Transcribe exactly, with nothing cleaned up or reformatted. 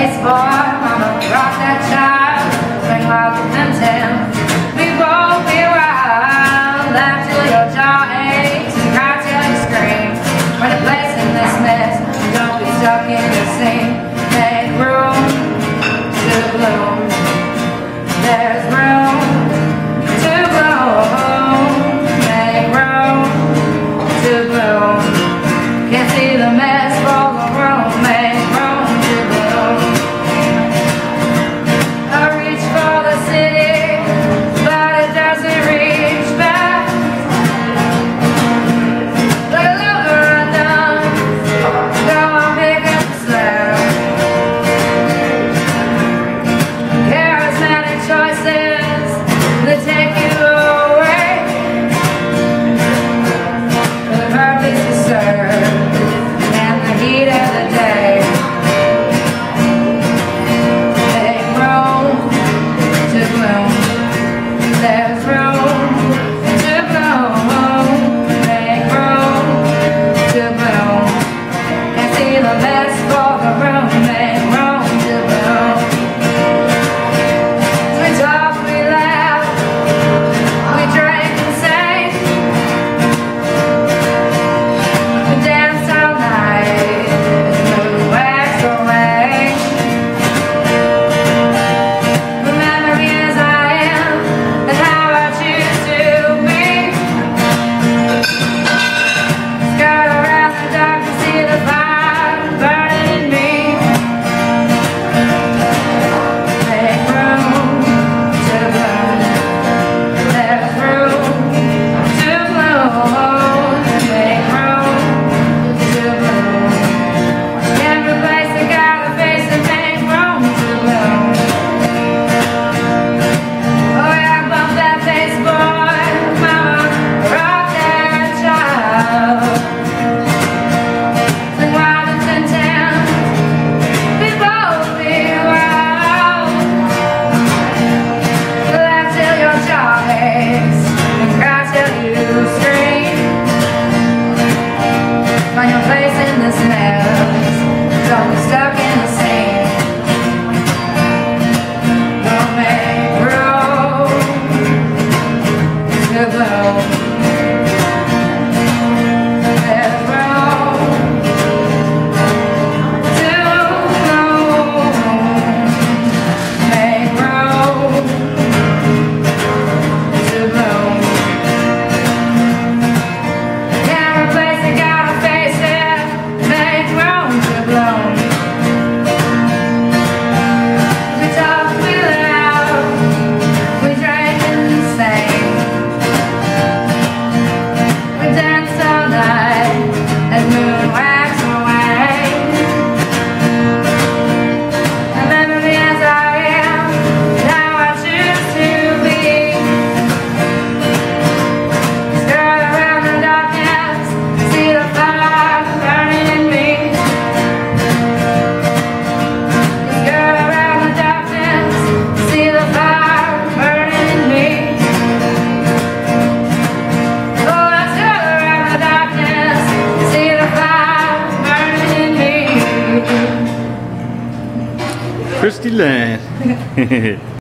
baseball, mama, rock that child, swing like a Tim Tam. We won't be wild, laugh till your jaw aches, and cry till you scream. When a place in this mess, don't be stuck in the scene. Make room to bloom. There's room to bloom. Make room to bloom. Can't see the mess for the room. Make room to bloom. I reach for the city, but it doesn't reach back. Like a lover undone, go on, pick up the slack. Charismatic choices that take you away for the purpose you serve and the heat of the day. Make room to bloom. There's room to bloom. Make room to bloom. And see the best for the room. Make room to bloom. We talk, we laugh, we drink and sing, we dance all night as the moon wax away. Remember me as I am and how I choose to be. Skirt around the dark to see the fire burning in me. Make room to bloom. There's room to bloom. Make room to bloom. Every place I gotta face and make room to bloom. Oh yeah, bump that bass, boy, mama, rock that child. Sing wild and Tim Tam, we both be wild. Laugh till your jaw aches and cry till you scream. Find your place in this mess, don't be stuck in the scene. Don't make room to bloom. There's room to bloom. Make room to bloom. Every place I gotta face it. Make room to bloom. We talk, we laugh, we drink and sing, we dance all night as moon wax away. Remember me as I am and how I choose to be. Skirt around the darkness, see the fire burning in me. Skirt around the darkness, see the fire burning in me. Oh, I skirt around the darkness, see the fire burning in me. Christy Land.